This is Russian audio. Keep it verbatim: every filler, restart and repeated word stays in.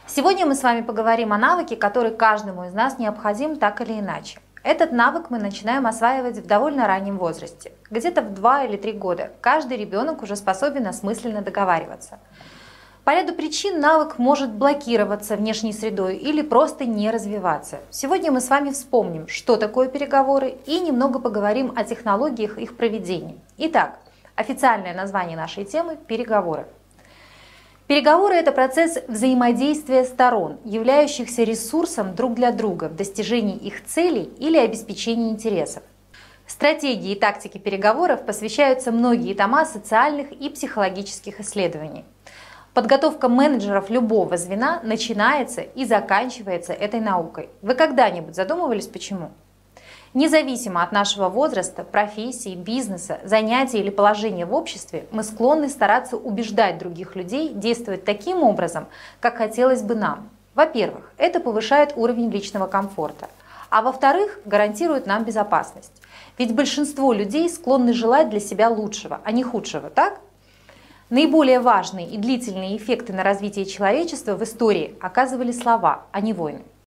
Сегодня мы с вами поговорим о навыке, который каждому из нас необходим так или иначе. Этот навык мы начинаем осваивать в довольно раннем возрасте. Где-то в два или три года каждый ребенок уже способен осмысленно договариваться. По ряду причин навык может блокироваться внешней средой или просто не развиваться. Сегодня мы с вами вспомним, что такое переговоры, и немного поговорим о технологиях их проведения. Итак, официальное название нашей темы – переговоры. Переговоры – это процесс взаимодействия сторон, являющихся ресурсом друг для друга в достижении их целей или обеспечении интересов. Стратегии и тактики переговоров посвящаются многие тома социальных и психологических исследований. Подготовка менеджеров любого звена начинается и заканчивается этой наукой. Вы когда-нибудь задумывались, почему? Независимо от нашего возраста, профессии, бизнеса, занятий или положения в обществе, мы склонны стараться убеждать других людей действовать таким образом, как хотелось бы нам. Во-первых, это повышает уровень личного комфорта, а во-вторых, гарантирует нам безопасность. Ведь большинство людей склонны желать для себя лучшего, а не худшего, так? Наиболее важные и длительные эффекты на развитие человечества в истории оказывали слова, а не войны.